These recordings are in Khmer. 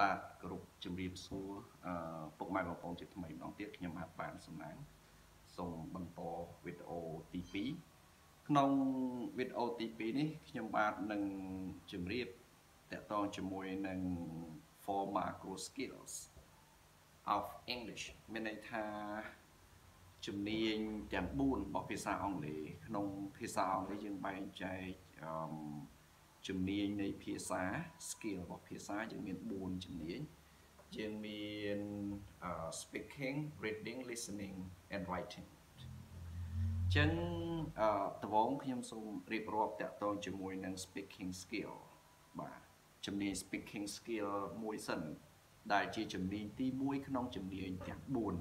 បាទគ្រប់ជំរាបសួរពុកម៉ែបងប្អូនជាថ្មីម្ដងទៀតខ្ញុំបានសំណាងសូមបន្តវីដេអូទី2ក្នុងវីដេអូទី2នេះខ្ញុំបាទនឹងជម្រាបតកតងជាមួយនឹង four macro skills of English មានន័យថាជំនាញទាំង4របស់ភាសាអង់គ្លេសក្នុងភាសាអង់គ្លេសយើងបែងចែកជំនាញនៃភាសា skill របស់ភាសាយើងមាន4ជំនាញយើងមាន speaking reading listening and writing ចឹងដំបូងខ្ញុំសូមរៀបរាប់តកតងជាមួយនឹង speaking skill បាទជំនាញ speaking skill មួយសិនដែលជាជំនាញទី1ក្នុងជំនាញទាំង4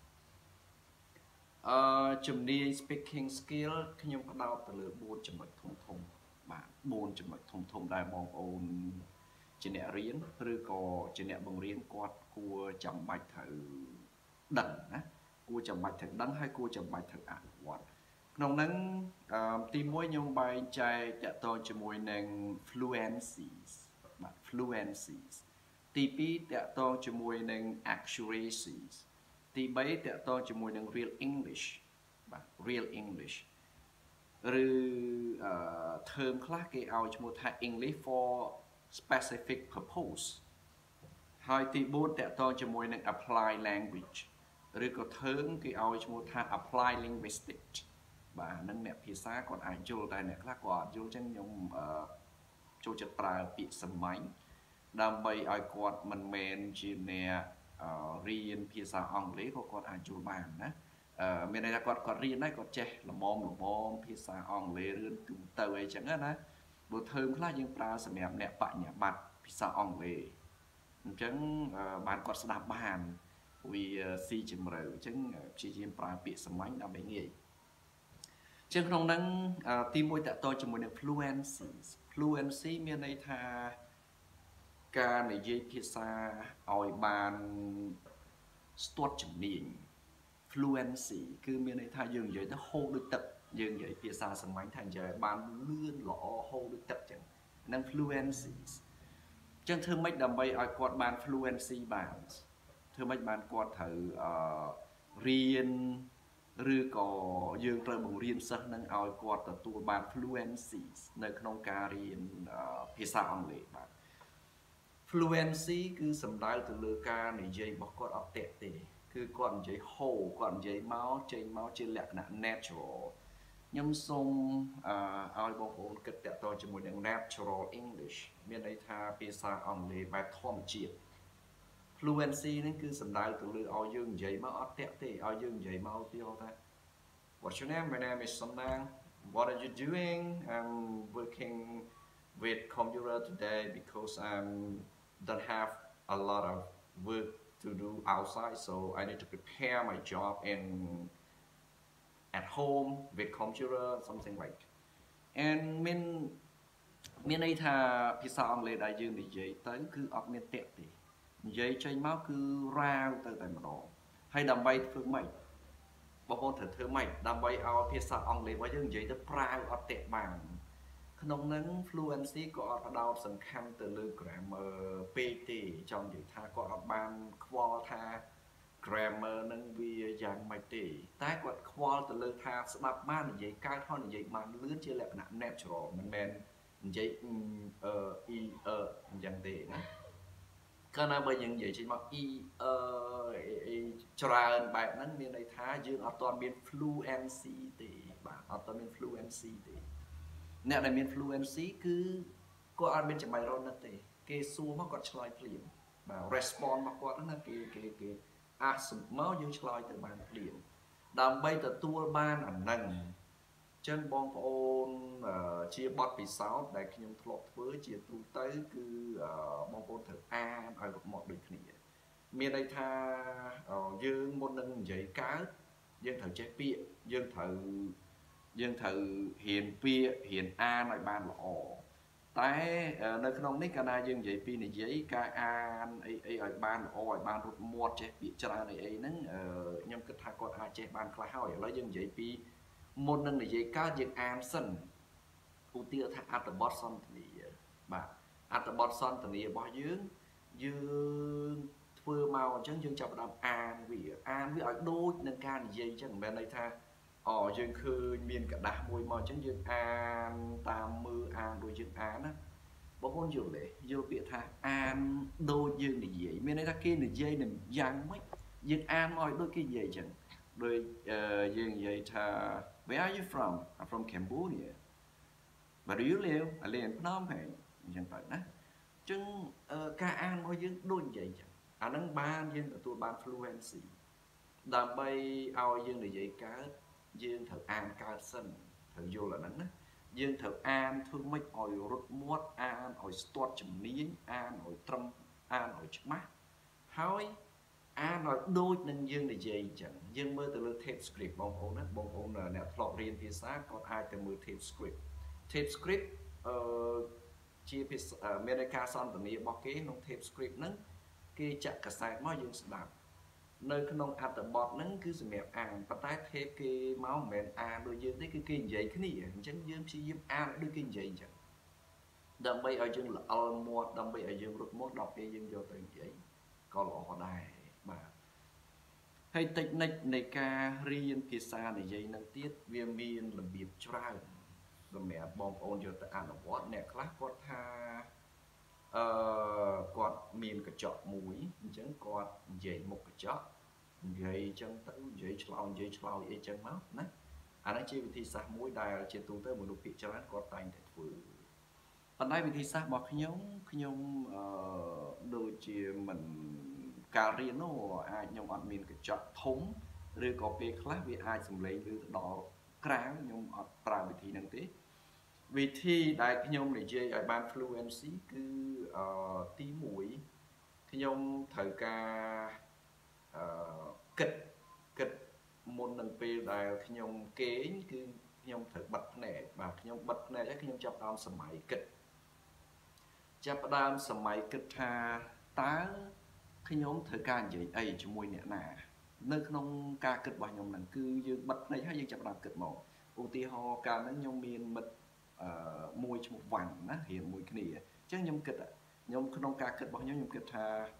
ជំនាញ speaking skill ខ្ញុំផ្ដោតទៅលើ4ចំណុចធំបាទ4ចំណុចធំដែលបងប្អូនជាអ្នករៀនឬក៏ជាអ្នកបង្រៀនគាត់គួរចាំបាច់ត្រូវដឹងណាគួរចាំបាច់ត្រូវដឹងហើយគួរចាំបាច់ត្រូវអនុវត្តក្នុងហ្នឹងទី1ខ្ញុំបែងចែកតកតងជាមួយនឹង fluencies បាទ fluencies ទី2តកតងជាមួយនឹង accuracies ទី3តកតងជាមួយនឹង real English បាទ real English ឬterm ខ្លះគេឲ្យឈ្មោះថា English for specific purpose ហើយទី4តកតងជាមួយនឹង apply language ឬក៏ term គេឲ្យឈ្មោះថា apply linguistics បាទហ្នឹងអ្នកភាសាគាត់អាចយល់តែអ្នកខ្លះគាត់អត់យល់ចឹងខ្ញុំចូលចិត្តប្រើពាក្យសាមញ្ញដើម្បីឲ្យគាត់មិនមែនជាអ្នករៀនភាសាអង់គ្លេសក៏គាត់អាចយល់បានណាមានន័យថាគាត់រៀនដែរគាត់ចេះល្មមភាសាអង់គ្លេសរឿនទូទៅអីចឹងណាបើធើមខ្លះយើងប្រើសម្រាប់អ្នកបញ្ញាបត្រភាសាអង់គ្លេសអញ្ចឹងបានគាត់ស្ដាប់បានវាស៊ីជម្រៅអញ្ចឹងព្យាយាមប្រើពាក្យសាមញ្ញដើម្បីងាយជាងក្នុងហ្នឹងទី1តកតជាមួយនឹង fluency មានន័យថាការនិយាយភាសាឲ្យបានស្ទាត់ជំនាញ fluency គឺមានន័យថាយើងនិយាយទៅហូរដូចទឹកយើងនិយាយភាសាសាមញ្ញថានិយាយបានលឿនល្អហូរដូចទឹកចឹងហ្នឹង fluencies ចឹងធ្វើម៉េចដើម្បីឲ្យគាត់បាន fluency បានធ្វើម៉េចបានគាត់ត្រូវរៀនឬក៏យើងត្រូវបង្រៀនសិស្សនឹងឲ្យគាត់ទទួលបាន fluency នៅក្នុងការរៀនភាសាអង់គ្លេសបាទ fluency គឺសំដៅទៅលើការនិយាយរបស់គាត់អត់តាក់ទេគឺគាត់និយាយហូរគាត់និយាយមកចេញមកជាលក្ខណៈ natural ខ្ញុំសូមឲ្យបងប្អូនគិតតាក់ទងជាមួយនឹង natural English មានន័យថាភាសាអង់គ្លេសបែបធម្មជាតិ fluency នេះគឺសំដៅទៅលើឲ្យយើងនិយាយមកអត់តាក់ទេឲ្យយើងនិយាយមកទីថា What's your name? My name is Sondang. What are you doing? I'm working with computer today because I don't have a lot of work to do outside, so I need to prepare my job at home with computer, something like. And មានន័យថាភាសាអង់គ្លេសដែលយើងនិយាយទៅគឺអត់មានតាក់ទេនិយាយចេញមកគឺរាវទៅតែម្ដងហើយដើម្បីធ្វើម៉េចបងប្អូនត្រូវធ្វើម៉េចដើម្បីឲ្យភាសាអង់គ្លេសរបស់យើងនិយាយទៅប្រាវអត់តាក់បានក្នុងហ្នឹង fluency ក៏អត់ផ្ដោតសំខាន់ទៅលើ grammar ពេកទេចង់និយាយថាគាត់អត់បានខ្វល់ថា grammar ហ្នឹងវាយ៉ាងម៉េចទេតែគាត់ខ្វល់ទៅលើថាស្ដាប់បាននិយាយកើតហើយនិយាយបានលឿនជាលក្ខណៈ natural មិនមែននិយាយអញ្ចឹងទេណាកាលណាបើយើងនិយាយចេញមកច្រើនបែបហ្នឹងមានន័យថាយើងអត់ទាន់មាន fluency ទេបាទអត់ទាន់មាន fluency ទេអ្នកដែលមាន fluency គឺគាត់អត់មានចំបាច់រត់ណាទេគេសួរមកគាត់ឆ្លើយភ្លាមបាទ response មកគាត់ណាគេអាសមកយើងឆ្លើយទៅបានភ្លាមដើម្បីទទួលបានអាហ្នឹងចឹងបងប្អូនជាបទពិសោធន៍ដែលខ្ញុំធ្លាប់ធ្វើជាទូទៅគឺបងប្អូនត្រូវអានឲ្យរកមកដូចគ្នាមានន័យថាយើងមុននឹងនិយាយកើតយើងត្រូវចេះពាក្យយើងត្រូវរៀនពាក្យរៀនអានឲ្យបានល្អតែនៅក្នុងនេះកាលណាយើងនិយាយពីនិយាយការអានអីឲ្យបានល្អឲ្យបានរត់មាត់ចេះពាក្យច្រើនអីហ្នឹងខ្ញុំគិតថាគាត់អាចចេះបានខ្លះហើយឥឡូវយើងនិយាយពីមុននឹងនិយាយកើតយើងអានសិនឧទាហរណ៍ថាអត្ថបទសន្ទនាបាទអត្ថបទសន្ទនារបស់យើង dương vừa màu chẳng dương chập đam an vì ở đôi nâng ca này dây chẳng bên đây tha dương khơi miền cả đá mùi màu chẳng dương an tam mưa an đôi dương án á bố con dùng để vô biệt tha an đôi dương này dây miền đây ta kia này dây này giang mấy dương an mọi đôi kia dây chẳng đôi dương dây tha where are you from? I'm from Cambodia. But do you live? I live in Phnom Penh. Chẳng phải đó. Chứ ca an mọi dương đôi dây chẳng nâng ban dương ở tụi ban fluency đàm bay ao dương để dạy cá dương thật an ca sân thật vô là nắng dương thật an thương mấy ỏi rút muốt an ỏi stort chấm nín an ỏi trâm an ỏi chấm mắt hỏi an nói đôi nên dương để dạy chẳng dương mơ từ lượt tape script bong ôn là nè plot riêng phía xa còn ai từ mưa tape script chia America son từ này bọc kế nông tape script nắng kia chặt cả sai máu dương đạp nơi cái nông ăn từ bọt nắng cứ sự mẹp ăn và tái thêm cái máu mền ăn đôi dương tới cái kia vậy cái này chẳng dương chỉ dương ăn đôi kia vậy chẳng đâm bay ở dương là almond đâm bay ở dương rút mốt đọc cái dương vô từng vậy có lọ họ đài mà hay technique này ca riêng phía xa này dây năng tiết viêm miên là biệt cho ra rồi mẹ bom ôn vô tới ăn ở bọt nè class quạt tha quạt miền cái chọ mũi chẳng quạt dậy một cái chọ dậy chân tới dậy chlau dậy chân máu nè anh ấy chỉ vì thì sao mũi đài trên tung tới một nụ bị cho anh quạt tay để vừa anh ấy vì thì sao bảo khi nhóm đôi chị mình cà riêng nó ai nhóm ăn miền cái chọ thống rồi có về class vì ai dùng lấy từ đó kráng nhóm ở pra vì thì năng tế vì thi đại cái nhông này chơi ở ban fluency cứ tí mũi cái nhông thời ca kịch môn nâng pê đại cái nhông kế cứ nhông thời bật nè và cái nhông bật nè chắc cái nhông chấp đam sầm máy kịch chấp đam sầm máy kịch tha tá cái nhông thời ca vậy ấy cho môi nè nè nơi cái nhông ca kịch bao nhông nâng cứ dương bật này hay dương chấp đam kịch một ưu ti ho ca nó nhông miên mật môi cho một vàng nó hiện mùi cái này chứ nhóm kịch nhóm không ca kịch bao nhiêu nhóm kịch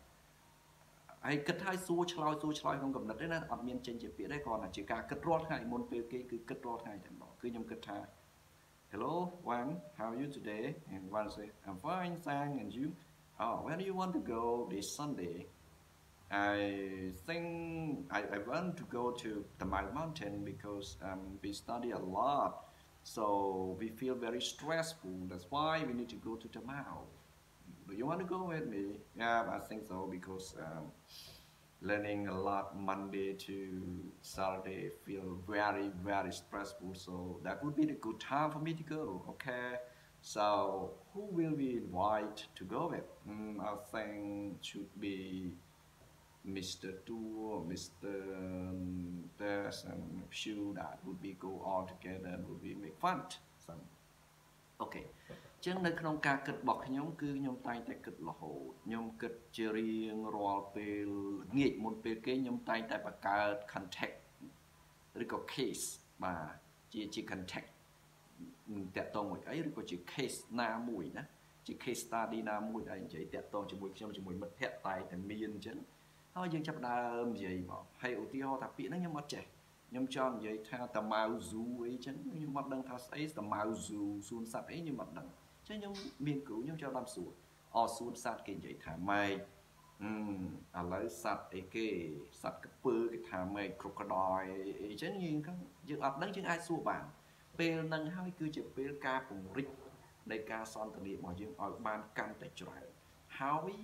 hay kịch hai xua chloi không cầm đặt đấy nó ở miền trên chỉ phía đấy còn là chỉ ca kịch rót hay môn phía kia cứ kịch rót hay chẳng đó cứ nhóm kịch hello one how are you today and one say I'm fine thanks and you where do you want to go this Sunday I think I want to go to the mountain because we study a lot. So we feel very stressful. That's why we need to go to the mall. Do you want to go with me? Yeah, I think so because learning a lot Monday to Saturday feel very stressful. So that would be the good time for me to go. Okay. So who will we invite to go with? I think should be Mr. Tu, Mr. Tess, and few that would be go all together and would be make fun. So, okay. Chứ nơi trong ca kịch bọc nhóm cứ nhóm tay tại kịch là hồ nhóm kịch chơi riêng rồi về nghịch một về cái nhóm tay tại bạc ca contact rồi có case mà chỉ contact tẹt tông một ấy rồi có chỉ case na mùi đó chỉ case study na mùi đây chỉ tẹt tông chỉ mùi mất thẹt tay thành miên chứ thôi dương chấp đam gì bảo hay ưu tiên họ tập bị nó nhưng mà trẻ nhưng cho vậy tha tầm màu dù ấy chứ nhưng mặt đằng tha ấy tầm màu dù xuân sạt ấy nhưng mặt đằng chứ nhưng miền cứu nhưng cho làm sủa xuân sạt cái vậy thả mày lấy sạt ấy cái sạt cái pư cái thả mày crocodile ấy chứ nhưng các dương ở đấy chứ ai xua bản pe nâng hai cứ chỉ pe ca cùng rít đây ca son từ địa mà dương ở ban căn tại trời hỏi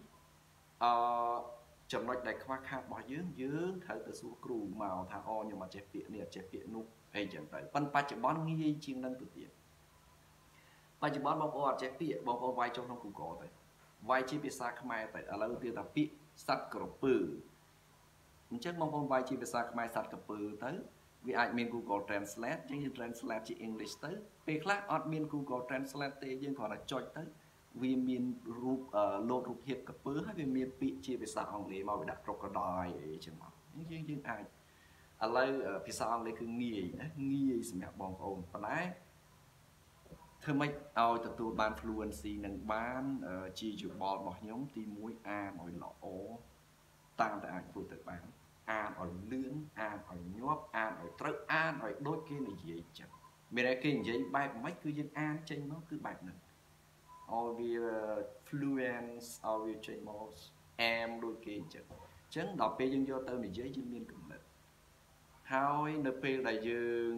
ចំណុចដែលខ្វះខាតរបស់យើងត្រូវទៅសួរគ្រូមកថាខ្ញុំមកចេះពាក្យនេះចេះពាក្យនោះអីចឹងទៅប៉ុន្តែបច្ចុប្បន្នងាយជាងនឹងទៅទៀតបច្ចុប្បន្នបងប្អូនអត់ចេះពាក្យបងប្អូនវាយចូលក្នុង Google ទៅវាយជាភាសាខ្មែរទៅឥឡូវទៀតថាពាក្យសត្វក្រពើអញ្ចឹងបងប្អូនវាយជាភាសាខ្មែរសត្វក្រពើទៅវាអាចមាន Google Translate អញ្ចឹងយើង translate ជា English ទៅពេលខ្លះអត់មាន Google Translate ទេយើងគ្រាន់តែចុចទៅវាមានរូបលោតរូបភាពក្រពើហើយវាមានពាក្យជាភាសាអង់គ្លេសមកវាដាក់ crocodile អីចឹងមកយើងអាចឥឡូវភាសាអង់គ្លេសគឺងាយណាងាយសម្រាប់បងប្អូនប៉ុន្តែធ្វើម៉េចឲ្យទទួលបាន fluency នឹងបានជាយោបល់របស់ខ្ញុំទី1អានឲ្យល្អតាមតែអាចធ្វើទៅបានអានឲ្យលឿនអានឲ្យញាប់អានឲ្យត្រូវអានឲ្យដូចគេនិយាយចឹងមានតែគេនិយាយបែបម៉េចគឺយើងអានចេញមកគឺបែបហ្នឹងឲ្យវា fluence ឲ្យវាចេញមកអែមដូចគេអញ្ចឹងដល់ពេលយើងយកទៅនិយាយយើងមានគំនិតហើយនៅពេលដែលយើង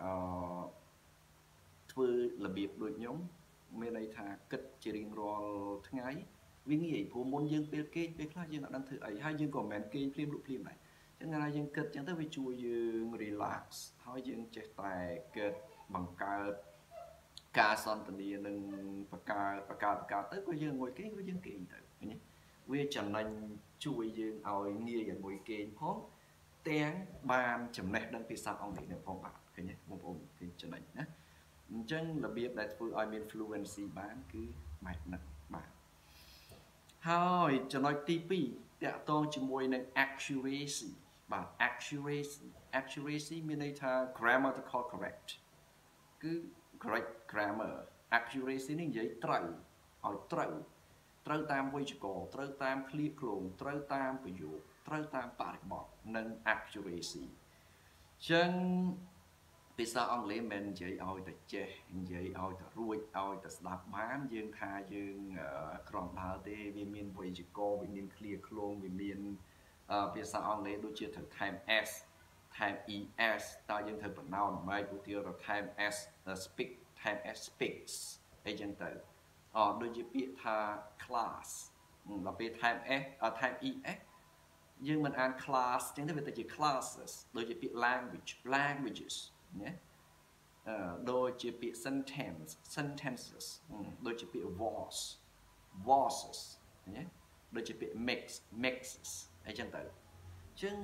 ធ្វើរបៀបដូចខ្ញុំមានន័យថាគិតជារៀងរាល់ថ្ងៃវាងាយព្រោះមុនយើងពេលគេពេលខ្លះយើងអត់ដឹងធ្វើអីហើយយើងក៏មិនមែនគេភ្លាមលុបភ្លាមដែរអញ្ចឹងណាយើងគិតអញ្ចឹងទៅវាជួយយើង relax ហើយយើងចេះតែគិតបង្កើតការសន្ទនានឹងបង្កើតទៅក៏យើងងុយគេក៏យើងគេងទៅឃើញទេវាចំណេញជួយយើងឲ្យងាយឲ្យងុយគេងផងទាំងបានចំណេះដឹងភាសាអង់គ្លេសនឹងផងបាទឃើញទេបងប្អូនឃើញចំណេញណាអញ្ចឹងរបៀបដែលធ្វើឲ្យមាន fluency បានគឺបែបហ្នឹងបាទហើយចំណុចទី2តាក់ទងជាមួយនឹង accuracy បាទ accuracy មានន័យថា grammatical correct គឺ correct grammar accuracy នេះនិយាយត្រូវឲ្យត្រូវតាមវេយ្យាករណ៍ត្រូវតាមឃ្លាឃ្លោងត្រូវតាមប្រយោគត្រូវតាមបរិបទនិង accuracy អញ្ចឹងភាសាអង់គ្លេសមិននិយាយឲ្យតែចេះនិយាយឲ្យតែរួចឲ្យតែស្ដាប់បានយើងថាយើងក្រំដើរទេវាមានវេយ្យាករណ៍វាមានឃ្លាឃ្លោងវាមានភាសាអង់គ្លេសដូចជាត្រូវថែម s ថែម es តើយើងត្រូវប្រណោនមិនឧទាហរណ៍ថែម s speak ថែម s speaks អីចឹងទៅដូចជាពាក្យថា class ដល់ពេលថែម s ថែម es យើងមិនអាន class ចឹងទេវាទៅជា classes ដូចជាពាក្យ languages ណាដូចជាពាក្យ sentences ដូចជាពាក្យ voices ណាដូចជាពាក្យ mixes អីចឹងទៅអញ្ចឹង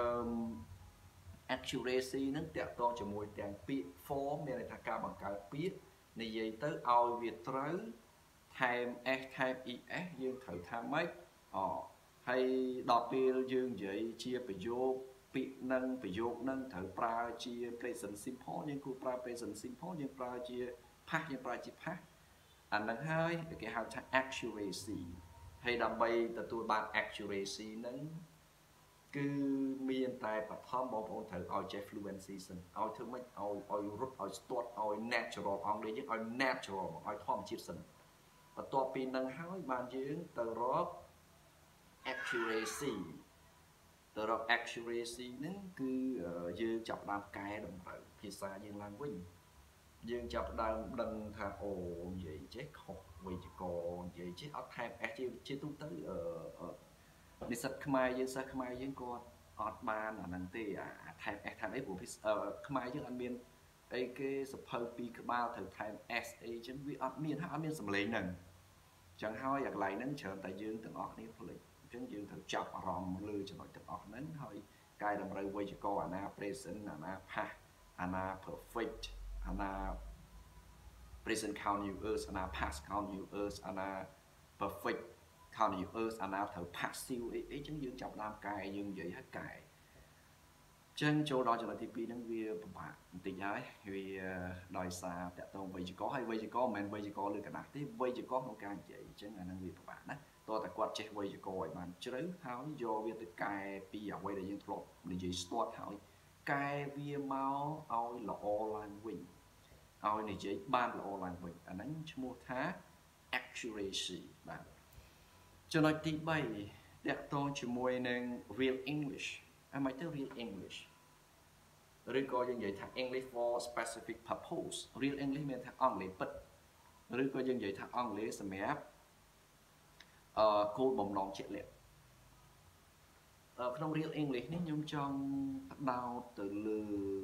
accuracy នឹងតាក់ទងជាមួយទាំងពាក្យ form មានន័យថាការបង្កើតពាក្យនិយាយទៅឲ្យវាត្រូវថែម s ថែម es យើងត្រូវថាម៉េចហើយដល់ពេលយើងនិយាយជាប្រយោគពាក្យនឹងប្រយោគនឹងត្រូវប្រើជា present simple យើងគួរប្រើ present simple យើងប្រើជា past យើងប្រើជា past អានឹងហើយគេហៅថា accuracy ហើយដើម្បីទទួលបាន accuracy នឹងគឺមានតែបឋមបងប្អូនត្រូវឲ្យចេះ fluency សិនឲ្យធ្វើម៉េចឲ្យរត់ឲ្យស្ទាត់ឲ្យ natural អង់គ្លេសយើងឲ្យ natural ឲ្យធម្មជាតិសិនបន្ទាប់ពីនឹងហើយបានយើងទៅរក accuracy ហ្នឹងគឺយើងចាប់ដើមកែតម្រូវភាសាយើងឡើងវិញយើងចាប់ដើមដឹងថាអូនិយាយចេះខុសវេយ្យាករណ៍និយាយចេះអត់ថែម s ជាទូទៅនិស្សិតខ្មែរយើងសិស្សខ្មែរយើងគាត់អត់បានអាហ្នឹងទេអាថែម s ថែមអីព្រោះខ្មែរយើងអត់មានអីគេសភៅពីរក្បាលត្រូវថែម s អីចឹងវាអត់មានហើយអត់មានសម្លេងហ្នឹងចឹងហើយអាកន្លែងហ្នឹងច្រើនតែយើងទាំងអស់គ្នាភ្លេចអញ្ចឹងយើងត្រូវចាប់អារម្មណ៍លើចំណុចទាំងអស់ហ្នឹងហើយកែតម្រូវវេយ្យាករណ៍អាណា present អាណា past អាណា perfect អាណា present continuous អាណា past continuous អាណា perfect continuous អាណាត្រូវ passive អីចឹងយើងចាប់ដើមកែយើងនិយាយហើយកែចឹងចូលដល់ចំណុចទី2ហ្នឹងវាពិបាកបន្តិចហើយវាដោយសារតកតងវេយ្យាករណ៍ហើយវេយ្យាករណ៍មិនមែនវេយ្យាករណ៍លើกระดาษទេវេយ្យាករណ៍ក្នុងការនិយាយអញ្ចឹងអាហ្នឹងវាពិបាកណាតើតែគាត់ចេះវេយ្យាករណ៍ឲ្យបានជ្រៅហើយយកវាទៅកែពីអ្វីដែលយើងធ្លាប់និយាយស្ទាត់ហើយកែវាមកឲ្យល្អឡើងវិញឲ្យនិយាយបានល្អឡើងវិញអាហ្នឹងឈ្មោះថា accuracy បាទចំណុចទី3តកតងជាមួយនឹង real English អាមិនទៅ real English ឬក៏យើងនិយាយថា English for specific purpose real English មានថាអង់គ្លេសពិតឬក៏យើងនិយាយថាអង់គ្លេសសម្រាប់គោលបំណងជាក់លាក់ក្នុង real English នេះខ្ញុំចង់ផ្ដោតទៅលើ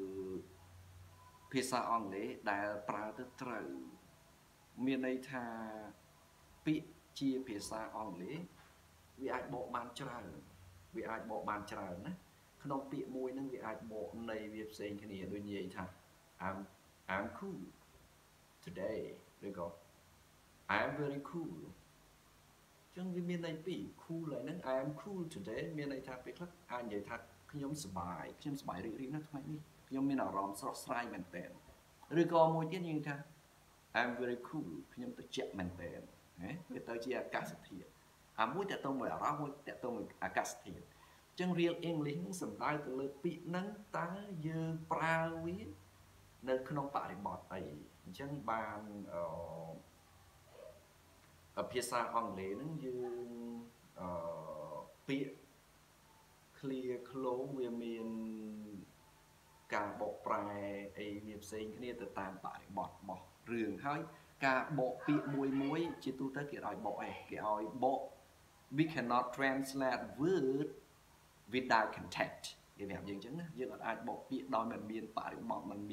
ភាសាអង់គ្លេសដែលប្រើទៅត្រូវមានន័យថាពាក្យជាភាសាអង់គ្លេសវាអាចបកបានច្រើនណាក្នុងពាក្យមួយហ្នឹងវាអាចបកន័យវាផ្សេងគ្នាដូចនិយាយថា I'm cool today ឬក៏ I'm very cool ចឹងវាមានន័យពីរ cool ហើយហ្នឹង I'm cool today មានន័យថាពេលខ្លះអាចនិយាយថាខ្ញុំសប្បាយរីករាយណាស់ថ្ងៃនេះខ្ញុំមានអារម្មណ៍ស្រស់ស្រាយមែនទែនឬក៏មួយទៀតយើងថា I'm very cool ខ្ញុំទៅជាក់មែនតើណាវាទៅជាអាកាសធាតុអាមួយតើតើមួយអារម្មណ៍មួយតើតើមួយអាកាសធាតុអញ្ចឹង real English នឹងសំដៅទៅលើពាក្យហ្នឹងតើយើងប្រើវានៅក្នុងបរិបទអីអញ្ចឹងបានភាសាអង់គ្លេសហ្នឹងយើងពាក្យ clear clone វាមានការបកប្រែអីវាផ្សេងគ្នាទៅតាមបរិបទរបស់រឿងហើយការបកពាក្យមួយជាទូទៅគេឲ្យបកឯងគេឲ្យបក we cannot translate word without context គេប្រាប់យើងអញ្ចឹងណាយើងអាចបកពាក្យដោយមិនមានបរិបទមិន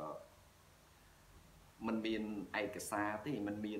មានឯកសារទេមិនមាន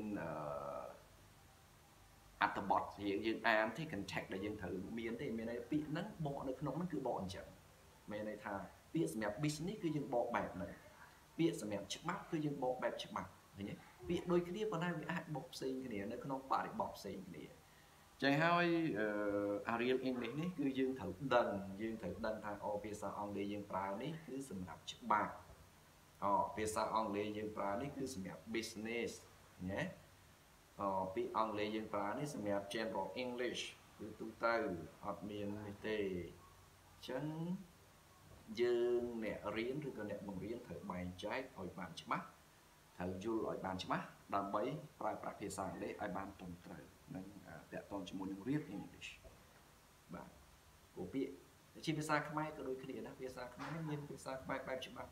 អត្ថបទយើងអានទេ context ដែលយើងត្រូវមានទេមានន័យពាក្យហ្នឹងបកនៅក្នុងហ្នឹងគឺបកអញ្ចឹងមានន័យថាពាក្យសម្រាប់ business គឺយើងបកបែបហ្នឹងពាក្យសម្រាប់ច្បាប់គឺយើងបកបែបច្បាប់ឃើញទេពាក្យដូចគ្នាប៉ុន្តែវាអាចបកផ្សេងគ្នានៅក្នុងបរិបទផ្សេងគ្នាចឹងហើយreal English នេះគឺយើងត្រូវដឹងថាភាសាអង់គ្លេសយើងប្រើនេះគឺសម្រាប់ច្បាប់ភាសាអង់គ្លេសយើងប្រើនេះគឺសម្រាប់ business ណាពាក្យអង់គ្លេសយើងប្រើនេះសម្រាប់ general English គឺទូទៅអត់មាននេះទេអញ្ចឹងយើងអ្នករៀនឬក៏អ្នកបង្រៀនត្រូវបែងចែកឲ្យបានច្បាស់ត្រូវយល់ឲ្យបានច្បាស់ដើម្បីប្រើប្រាស់ភាសាអង់គ្លេសឲ្យបានត្រឹមត្រូវនិងតាក់ទងជាមួយនឹង real English បាទព្រោះពាក្យជាភាសាខ្មែរក៏ដូចគ្នាណាភាសាខ្មែរមានភាសាខ្មែរបែបច្បាប់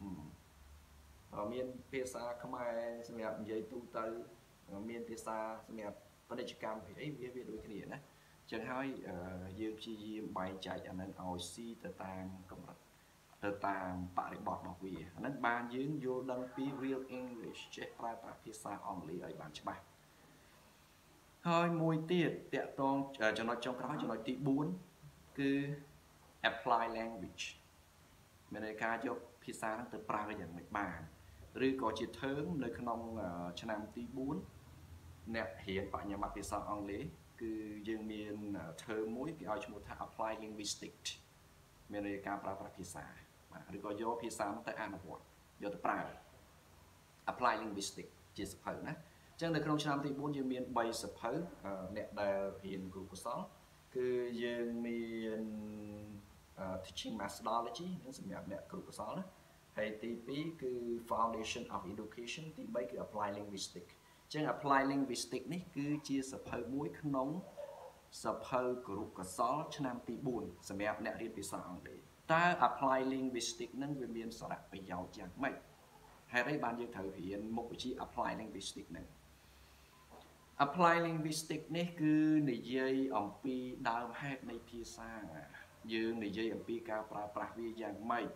មានភាសាខ្មែរសម្រាប់និយាយទូទៅមានភាសាសម្រាប់ពាណិជ្ជកម្មអីវាដូចគ្នាណាចឹងហើយយើងព្យាយាមបែងចែកអានឹងឲ្យស៊ីទៅតាមកម្រិតទៅតាមបរិបទរបស់វាអានឹងបានយើងយល់ដឹងពី real English ចេះប្រើប្រាស់ភាសាអង់គ្លេសឲ្យបានច្បាស់ហើយមួយទៀតតាក់ទងចំណុចចុងក្រោយចំណុចទី4គឺ apply language មានន័យថាយកភាសាហ្នឹងទៅប្រើយ៉ាងម៉េចបានឬក៏ជា term នៅក្នុងឆ្នាំទី4អ្នករៀនបញ្ញាបត្រភាសាអង់គ្លេសគឺយើងមាន term មួយគេឲ្យឈ្មោះថា apply linguistics មានន័យការប្រើប្រាស់ភាសាបាទឬក៏យកភាសានោះទៅអនុវត្តយកទៅប្រើ apply linguistics ជាសភៅណាអញ្ចឹងនៅក្នុងឆ្នាំទី4យើងមាន3សភៅអ្នកដែលរៀនគ្រូកុសលគឺយើងមាន teaching methodology នឹងសម្រាប់អ្នកគ្រូកុសលណាហើយទី2គឺ foundation of education ទី3គឺ apply linguistics អញ្ចឹង apply linguistics នេះគឺជាសភៅមួយក្នុងសភៅគ្រូកុសលឆ្នាំទី4សម្រាប់អ្នករៀនភាសាអង់គ្លេសតើ apply linguistics នឹងវាមានសារៈប្រយោជន៍យ៉ាងម៉េចហេតុអីបានយើងត្រូវរៀនមុខវិជ្ជា apply linguistics នឹង apply linguistics នេះគឺនិយាយអំពីដើមហេតុនៃភាសាយើងនិយាយអំពីការប្រើប្រាស់វាយ៉ាងម៉េច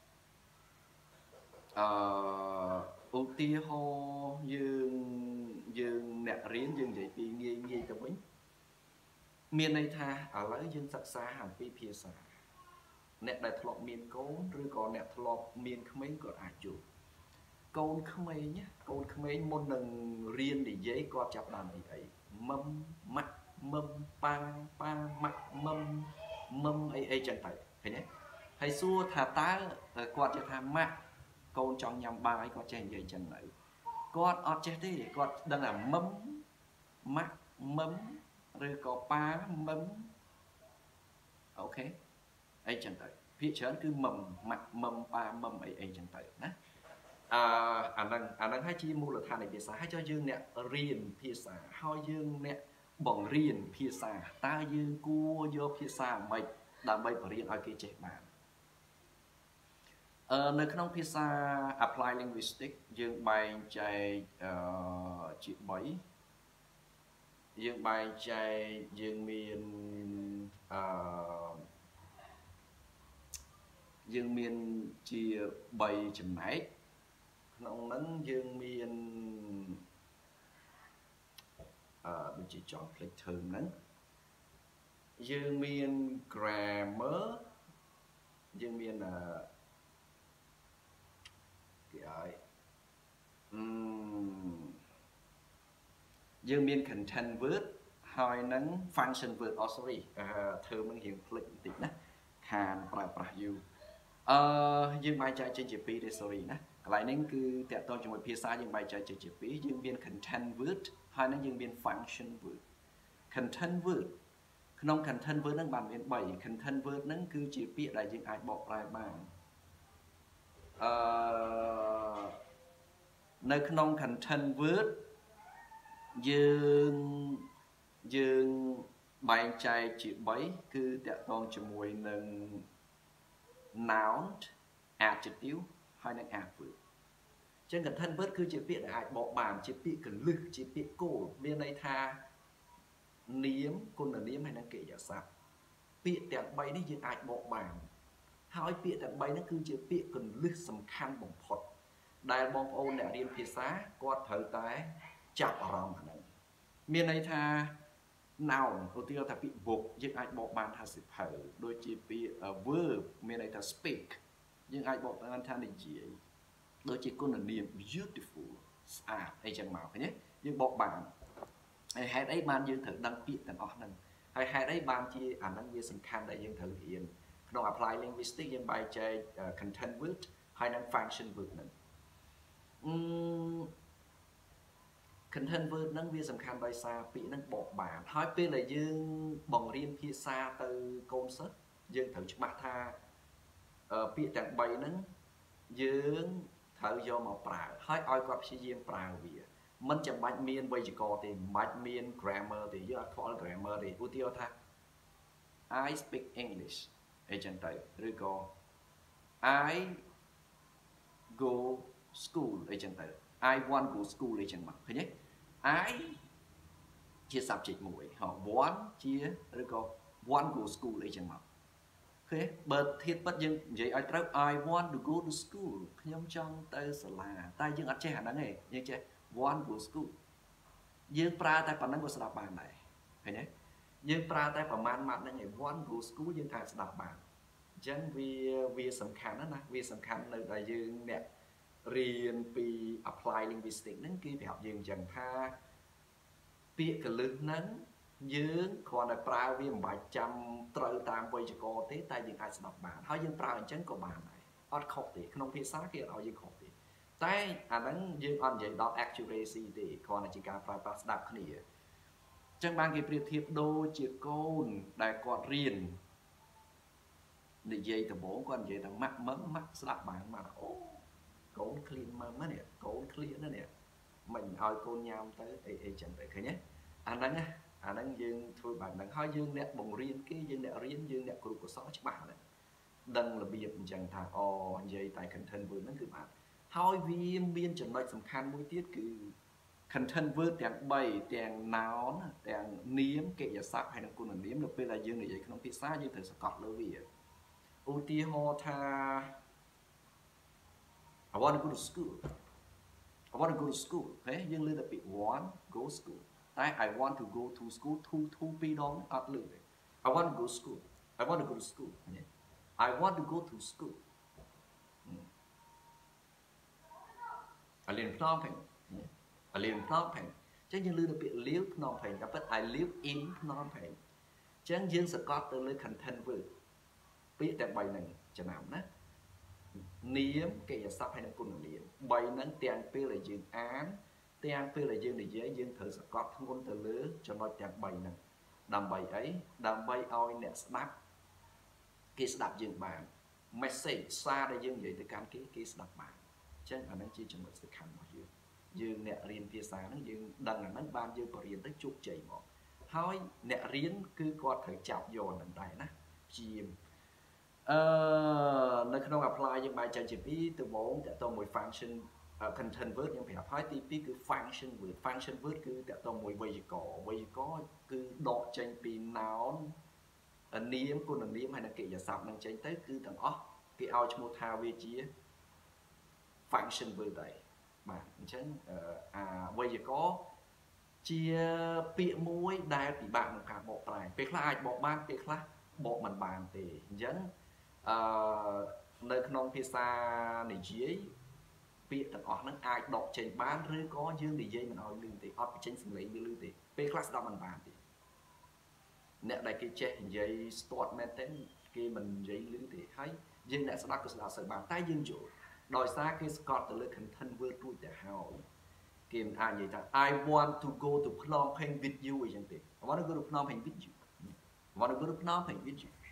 ឧទាហរណ៍យើងអ្នករៀនយើងនិយាយពីងាយទៅវិញមានន័យថាឥឡូវយើងសិក្សាអំពីភាសាអ្នកដែលធ្លាប់មានកូនឬក៏អ្នកធ្លាប់មានក្មេងក៏អាចយល់កូនក្មេងមុននឹងរៀននិយាយគាត់ចាប់ដើមពីអីមឹមម៉ាក់មឹមប៉ាម៉ាក់មឹមអីចឹងទៅឃើញទេហើយសួរថាតើគាត់ចេះថាម៉ាក់កូនចង់ញ៉ាំបាយគាត់ចេះនិយាយចឹងទៅគាត់អត់ចេះទេគាត់ដឹងថាមឹមម៉ាក់មឹមឬក៏ប៉ាមឹមអូខេអីចឹងទៅភាគច្រើនគឺមឹមម៉ាក់មឹមប៉ាមឹមអីចឹងទៅណាអាហ្នឹងហើយជាមូលដ្ឋាននៃភាសាហើយចុះយើងអ្នករៀនភាសាហើយយើងអ្នកបង្រៀនភាសាតើយើងគួរយកភាសាអ្វីដើម្បីបរៀនឲ្យគេចេះបាននៅក្នុងភាសា apply linguistics យើងបែងចែកជា3យើងបែងចែកយើងមានជា3ចំណែកក្នុងហ្នឹងយើងមានដូចជាចង់ផ្លេច term ហ្នឹងយើងមាន grammar យើងមានគេឲ្យយើងមាន content word ហើយនឹង function word sorry term ហ្នឹងរៀងផ្លេចបន្តិចណាខានប្រើប្រាស់យូរយើងបែងចែកចេញជា2ទេ sorry ណា cái này nên cứ tẹt toàn cho một phía xa nhưng bài chơi chỉ phí dương viên content word hai nó dương viên function word content word không content word năng bản viên 7 content word năng cứ chỉ phí đại dương ai bỏ lại bàn nơi không content word dương bài chơi chỉ 7 cứ tẹt toàn cho mùi nâng noun adjective hai năng adverb trên cần thân vớt cứ chỉ biết đại bỏ bàn chỉ biết cần lực chỉ biết cổ bên đây tha niếm con là niếm hay năng kể giả sạp biết tiền bay đi những ai bỏ bàn hỏi biết tiền bay nó cứ chỉ biết cần lực sầm khăn bổng phật đại bom ôn để điên phía xá có thời tái chặt lòng ở đây bên đây tha nào đầu tiên ta bị buộc những ai bỏ bàn tha sự thở đôi chỉ bị verb bên đây ta speak những ai bỏ bàn tha này gì đôi chỉ con là niềm beautiful ai chẳng màu nhé nhưng bỏ bàn hay đấy ban dương thử đăng piệt tận óc năng hay đấy ban chi ảnh năng dương sừng khăn đại dương thử hiện nó apply linguistics dương bài chơi content word hay năng function word năng content word năng viên sừng khăn đại xa bị năng bỏ bàn hỏi bên là dương bồng riêng phía xa từ concert dương thử mặt tha piệt tận bay năng dương thử do một prào hỏi ai qua sĩ dương prào vì mình chẳng bạch miên bây giờ có thì bạch miên grammar thì do có grammar thì ưu tiêu tha I speak English ấy chẳng tới rồi có I go school ấy chẳng tới I want go school ấy chẳng mặc thấy nhé I chia subject mũi họ want chia rồi có want go school ấy chẳng mặc thế bật thiết bất nhưng vậy ai trao I want to go to school nhóm trong tới sở là tay dương ăn che hẳn đáng nghề nhưng che want go school dương pra tay phần năng của sạp bàn này thấy nhé dương pra tay phần man mặt năng nghề want go school dương thà sạp bàn chẳng vì sầm khăn đó nè vì sầm khăn nơi đại dương nè riêng vì apply linguistics nâng kia phải học dương chẳng tha tiết cái lực nâng dương còn là prao viên bài trăm trời tam quay cho cô thế tay dương ai đọc bản hỏi dương prao chẳng có bản này ở khóc thì không phía sát kia ở dương khóc thì tay nắng dương on vậy đó accuracy thì còn là chỉ cả prao prao đọc cái này chẳng ban cái việc thiệp đô chỉ côn đại quạt riêng để dây từ bố con dây thằng mắt mấn mắt đọc bản mà ô côn clean mà mất nè côn clean đó nè mình hỏi cô nham tới ấy chẳng tới cái nhé nắng á nắng dương thôi bạn đang hỏi dương nè bồng riêng cái dương nè riêng dương nè của sáu chứ bạn này đăng là bây giờ mình chẳng thà o dây tại content vừa nó cứ bạn hỏi viên biên chuẩn bị sầm khăn mũi tiết cứ content vừa tiền bày tiền nào tiền niếm kệ giả sáp hay là con là niếm được bây là dương này vậy không biết xa dương thử sẽ cọt lâu vì ưu tiên ho tha I want to go to school I want to go to school thế dương lên là bị want go school I want to go to school to be đón ắt lử I want to go to school I want to go to school I want to go to school I live in Phnom Penh I live in Phnom Penh chẳng dương lên là bị live Phnom Penh ta biết I live in Phnom Penh chẳng dương sẽ có từ lời content vừa biết tại bài này chẳng nào nè niếm cái giả sắp hay là con niệm bài nắng tiền pê là dương án tiền pê là dương để dễ dương thử sẽ có ngôn từ lứa cho nói tiền bài này đàm bài ấy đàm bài oi nè snap cái snap dương bàn message xa đây dương vậy thì can cái snap bàn chẳng là năng chi trong một sự khăn mà dương nè riêng phía xa nó dương đằng là nó ban dương có riêng tới chục chảy một hỏi nè riêng cứ có thể chọc vô đằng này nè chìm nơi không apply những bài chạy chỉ biết từ bốn tại tôi một function content word nhưng phải hỏi tí cứ function word cứ tại tôi một bây có cứ độ tranh pin nào niêm con đừng niêm hay là kệ giả sạp năng tranh tới cứ thằng cái ao cho một thao về chia function word đấy mà chẳng bây giờ có chia bịa muối đai thì bạn một cả bộ tài việc là ai bộ ban việc là bộ mình bàn thì dẫn nơi không phía xa này dưới bịa tận họ nó ai đọc trên bán rồi có dương để dây mình hỏi lương thì ở trên xử lý với lương thì việc là đó mình bàn thì nè đây cái chết dây start maintain kia mình dây lương thì thấy dương đã sẽ đặt cái sự bàn tay dương chủ ដោយសារគេស្កត់ទៅលើ content word រួចទៅហើយគេមិនអាចនិយាយថា I want to go to Phnom Penh with you អីចឹងទេ I want to go to Phnom Penh with you I want to go to Phnom Penh with you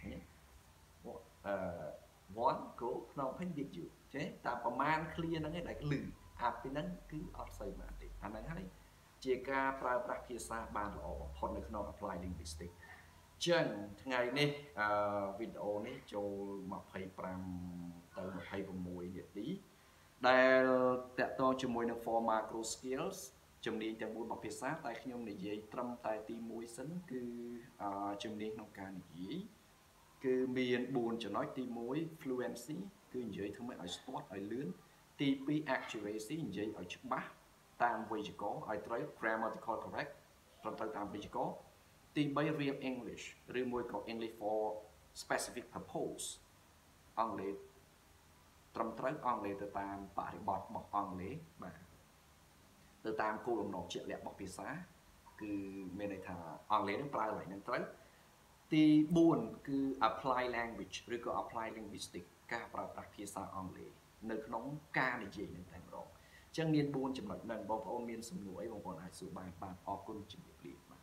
want go Phnom Penh with you ចេះតែប្រមាណ clear ហ្នឹងឯងដែលលឺអាពីហ្នឹងគឺអត់ស្អីបានទេអាហ្នឹងហើយជាការប្រើប្រាស់ភាសាបានល្អបំផុតនៅក្នុង apply linguistic ចឹងថ្ងៃនេះវីដេអូនេះចូល25ទៅ26នាទីដែលតកតងជាមួយនឹង for macro skills ជំនាញទាំង4របស់ភាសាតែខ្ញុំនិយាយត្រឹមតែទី1សិនគឺជំនាញក្នុងការនិយាយគឺមាន4ចំណុចទី1 fluency គឺនិយាយធ្វើម៉េចឲ្យស្ទាត់ឲ្យលឿនទី2 accuracy និយាយឲ្យច្បាស់តាមវេយ្យាករណ៍ឲ្យត្រូវ grammatical correct ត្រឹមត្រូវតាមវេយ្យាករណ៍ទី3 real English ឬមួយក៏ English for specific purpose អង់គ្លេសត្រឹមត្រូវអង់គ្លេសទៅតាមបរិបទរបស់អង់គ្លេសបាទទៅតាមគោលបំណងជាក់លាក់របស់ភាសាគឺមានន័យថាអង់គ្លេសនឹងប្រើឡើងនឹងត្រូវទី4គឺ apply language ឬក៏ apply linguistic ការប្រើប្រាស់ភាសាអង់គ្លេសនៅក្នុងការនិយាយនឹងតែម្ដងអញ្ចឹងមាន4ចំណុចហ្នឹងបងប្អូនមានសំណួរអីបងប្អូនអាចសួរបានអរគុណជំរាបលា